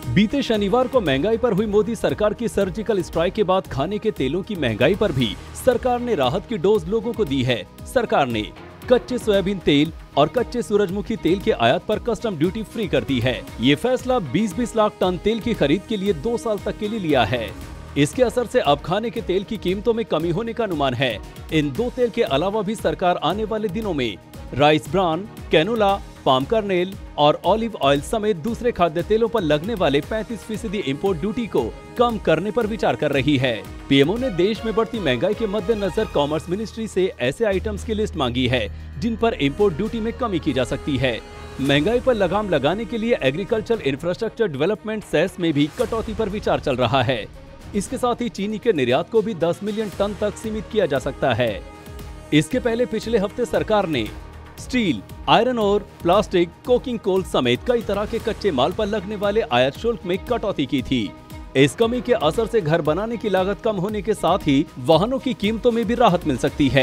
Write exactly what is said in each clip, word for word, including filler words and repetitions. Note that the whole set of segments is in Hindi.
बीते शनिवार को महंगाई पर हुई मोदी सरकार की सर्जिकल स्ट्राइक के बाद खाने के तेलों की महंगाई पर भी सरकार ने राहत की डोज लोगों को दी है। सरकार ने कच्चे सोयाबीन तेल और कच्चे सूरजमुखी तेल के आयात पर कस्टम ड्यूटी फ्री कर दी है। ये फैसला बीस बीस लाख टन तेल की खरीद के लिए दो साल तक के लिए लिया है। इसके असर से अब खाने के तेल की कीमतों में कमी होने का अनुमान है। इन दो तेल के अलावा भी सरकार आने वाले दिनों में rice bran, canola, palm kernel और ऑलिव ऑयल समेत दूसरे खाद्य तेलों पर लगने वाले पैंतीस फीसदी इम्पोर्ट ड्यूटी को कम करने पर विचार कर रही है। पीएमओ ने देश में बढ़ती महंगाई के मद्देनजर कॉमर्स मिनिस्ट्री से ऐसे आइटम्स की लिस्ट मांगी है जिन पर इम्पोर्ट ड्यूटी में कमी की जा सकती है। महंगाई पर लगाम लगाने के लिए एग्रीकल्चर इंफ्रास्ट्रक्चर डेवलपमेंट सेस में भी कटौती पर विचार चल रहा है। इसके साथ ही चीनी के निर्यात को भी दस मिलियन टन तक सीमित किया जा सकता है। इसके पहले पिछले हफ्ते सरकार ने स्टील, आयरन और प्लास्टिक, कोकिंग कोल समेत कई तरह के कच्चे माल पर लगने वाले आयात शुल्क में कटौती की थी। इस कमी के असर से घर बनाने की लागत कम होने के साथ ही वाहनों की कीमतों में भी राहत मिल सकती है।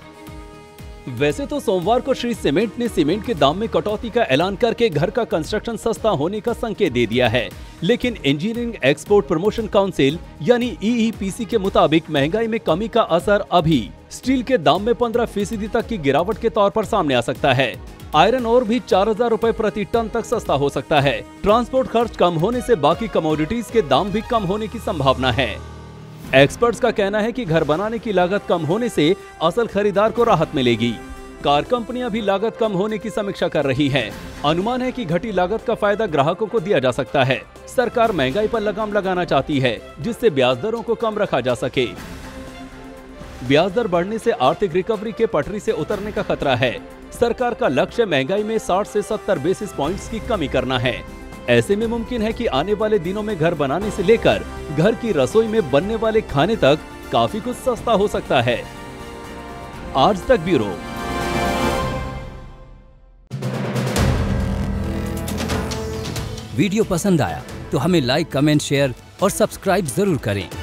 वैसे तो सोमवार को श्री सीमेंट ने सीमेंट के दाम में कटौती का ऐलान करके घर का कंस्ट्रक्शन सस्ता होने का संकेत दे दिया है, लेकिन इंजीनियरिंग एक्सपोर्ट प्रमोशन काउंसिल यानी ई ई पी सी के मुताबिक महंगाई में कमी का असर अभी स्टील के दाम में पंद्रह फीसदी तक की गिरावट के तौर पर सामने आ सकता है। आयरन और भी चार हजार रूपए प्रति टन तक सस्ता हो सकता है। ट्रांसपोर्ट खर्च कम होने से बाकी कमोडिटीज के दाम भी कम होने की संभावना है। एक्सपर्ट्स का कहना है कि घर बनाने की लागत कम होने से असल खरीदार को राहत मिलेगी। कार कंपनियां भी लागत कम होने की समीक्षा कर रही हैं। अनुमान है कि घटी लागत का फायदा ग्राहकों को दिया जा सकता है। सरकार महंगाई पर लगाम लगाना चाहती है जिससे ब्याज दरों को कम रखा जा सके। ब्याज दर बढ़ने से आर्थिक रिकवरी के पटरी से उतरने का खतरा है। सरकार का लक्ष्य महंगाई में साठ से सत्तर बेसिस पॉइंट्स की कमी करना है। ऐसे में मुमकिन है कि आने वाले दिनों में घर बनाने से लेकर घर की रसोई में बनने वाले खाने तक काफी कुछ सस्ता हो सकता है। आज तक ब्यूरो। वीडियो पसंद आया तो हमें लाइक, कमेंट, शेयर और सब्सक्राइब जरूर करें।